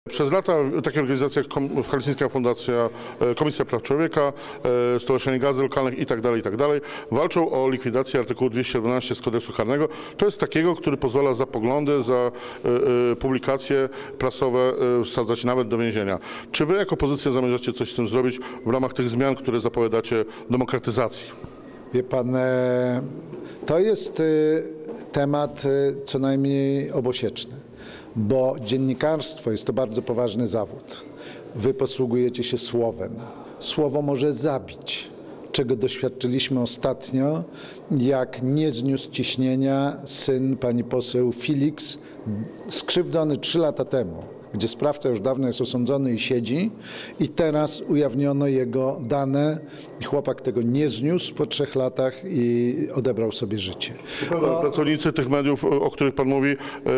Przez lata takie organizacje jak Helsińska Fundacja, Komisja Praw Człowieka, Stowarzyszenie Gazet Lokalnych itd. Walczą o likwidację artykułu 211 z kodeksu karnego. To jest takiego, który pozwala za poglądy, za publikacje prasowe wsadzać nawet do więzienia. Czy wy jako opozycja zamierzacie coś z tym zrobić w ramach tych zmian, które zapowiadacie demokratyzacji? Wie pan, to jest temat co najmniej obosieczny, bo dziennikarstwo jest to bardzo poważny zawód. Wy posługujecie się słowem. Słowo może zabić, czego doświadczyliśmy ostatnio, jak nie zniósł ciśnienia syn pani poseł Felix, skrzywdzony 3 lata temu, gdzie sprawca już dawno jest osądzony i siedzi, i teraz ujawniono jego dane i chłopak tego nie zniósł po 3 latach i odebrał sobie życie. Pracownicy tych mediów, o których pan mówi,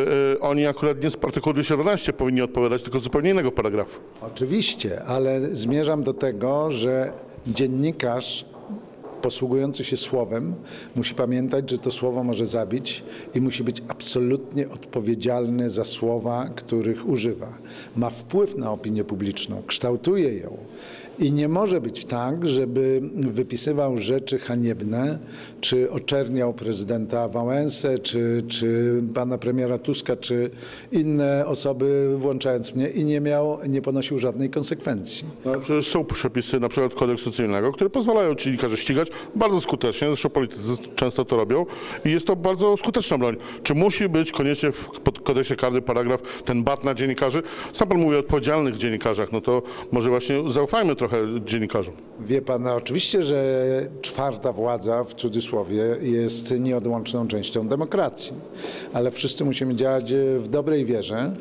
oni akurat nie z artykułu 211 powinni odpowiadać, tylko z zupełnie innego paragrafu. Oczywiście, ale zmierzam do tego, że dziennikarz posługujący się słowem musi pamiętać, że to słowo może zabić i musi być absolutnie odpowiedzialny za słowa, których używa. Ma wpływ na opinię publiczną, kształtuje ją i nie może być tak, żeby wypisywał rzeczy haniebne, czy oczerniał prezydenta Wałęsę, czy pana premiera Tuska, czy inne osoby, włączając mnie, i nie ponosił żadnej konsekwencji. No, ale przecież są przepisy, na przykład kodeksu cywilnego, które pozwalają dziennikarzy ścigać bardzo skutecznie, zresztą politycy często to robią i jest to bardzo skuteczna broń. Czy musi być koniecznie w kodeksie karnym paragraf ten bat na dziennikarzy? Sam pan mówi o odpowiedzialnych dziennikarzach, no to może właśnie zaufajmy trochę dziennikarzom. Wie pan, no oczywiście, że czwarta władza, w cudzysłowie, jest nieodłączną częścią demokracji, ale wszyscy musimy działać w dobrej wierze.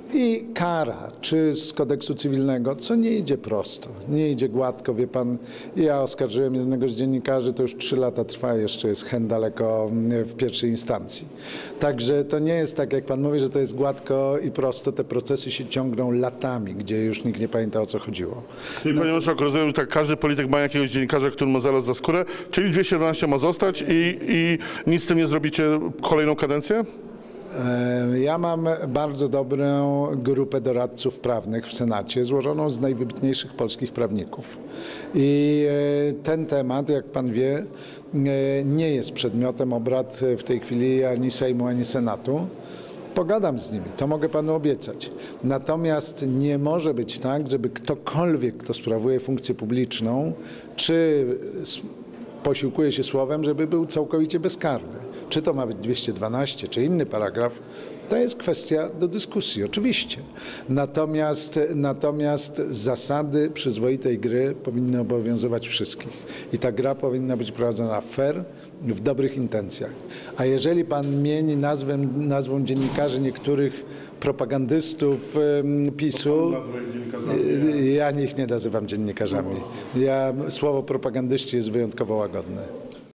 I kara, czy z kodeksu cywilnego, co nie idzie prosto, nie idzie gładko. Wie pan, ja oskarżyłem jednego z dziennikarzy, to już 3 lata trwa, jeszcze jest hen daleko w pierwszej instancji. Także to nie jest tak, jak pan mówi, że to jest gładko i prosto. Te procesy się ciągną latami, gdzie już nikt nie pamięta, o co chodziło. Czyli panie marszałku, rozumiem, że tak każdy polityk ma jakiegoś dziennikarza, który ma zaraz za skórę, czyli 211 ma zostać i nic z tym nie zrobicie kolejną kadencję? Ja mam bardzo dobrą grupę doradców prawnych w Senacie, złożoną z najwybitniejszych polskich prawników. I ten temat, jak pan wie, nie jest przedmiotem obrad w tej chwili ani Sejmu, ani Senatu. Pogadam z nimi, to mogę panu obiecać. Natomiast nie może być tak, żeby ktokolwiek, kto sprawuje funkcję publiczną, czy posiłkuje się słowem, żeby był całkowicie bezkarny. Czy to ma być 212, czy inny paragraf, to jest kwestia do dyskusji, oczywiście. Natomiast zasady przyzwoitej gry powinny obowiązywać wszystkich. I ta gra powinna być prowadzona fair, w dobrych intencjach. A jeżeli pan mieni nazwą dziennikarzy niektórych propagandystów PiS-u, ja ich nie nazywam dziennikarzami. Słowo propagandyści jest wyjątkowo łagodne.